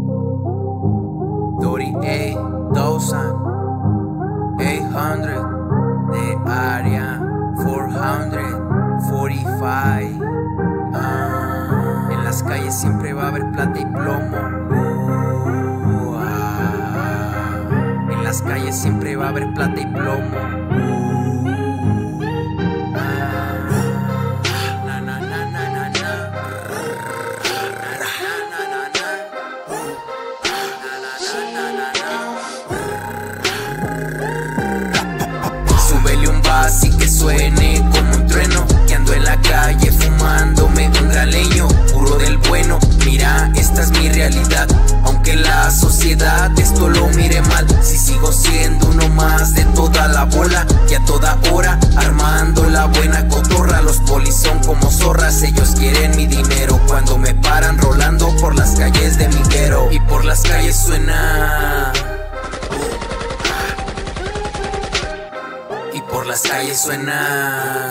38,000, 800 de área 445. En las calles siempre va a haber plata y plomo. En las calles siempre va a haber plata y plomo. Súbele un bass y que suene como un trueno, que ando en la calle fumándome un galeño, puro del bueno. Mira, esta es mi realidad, aunque la sociedad esto lo mire mal. Si sigo siendo uno más de toda la bola, y a toda hora armando la buena cotorra. Los polis son como zorras, ellos quieren mi dinero. Cuando me paran rolando por las calles de mi guero, y por las calles suena, y por las calles suena.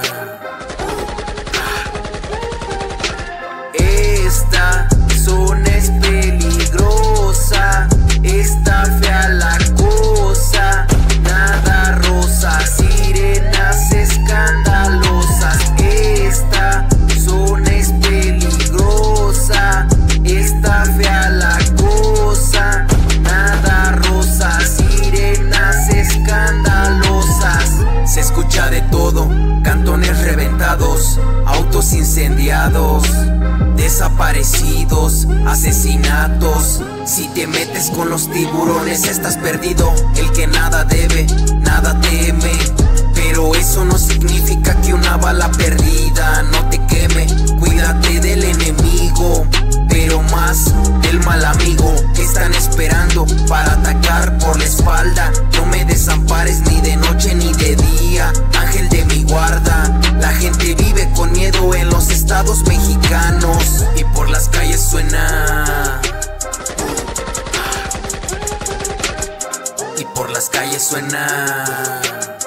Esta zona es peligrosa, está fea la cosa, nada rosa, sirenas escandalosas. Esta zona es peligrosa, está fea la cosa, nada rosa, sirenas escandalosas. Se escucha de todo, cantones reventados, autos incendiados, desaparecidos, asesinatos. Si te metes con los tiburones estás perdido. El que nada debe, nada teme. Pero eso no significa que una bala perdida no te queme. Cuídate del enemigo, pero más del mal amigo que están esperando para atacar por la espalda. No me desampares ni de noche ni de día, ángel de mi guarda. La gente vive con miedo en los estados mexicanos, y por las calles suena, y por las calles suena.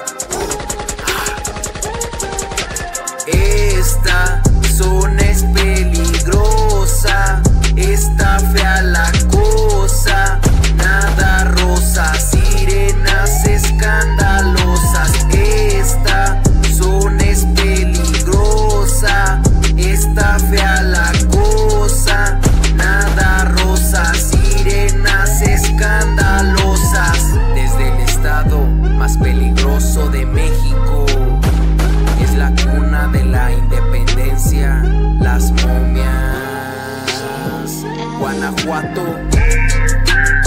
Esta zona es peligrosa, está fea la cosa, nada rosa, sirenas escandalosas. Esta zona es peligrosa, está fea la cosa, nada rosa, sirenas escandalosas. Desde el estado más peligroso de México, es la cuna de la independencia, Las Momias, Guanajuato.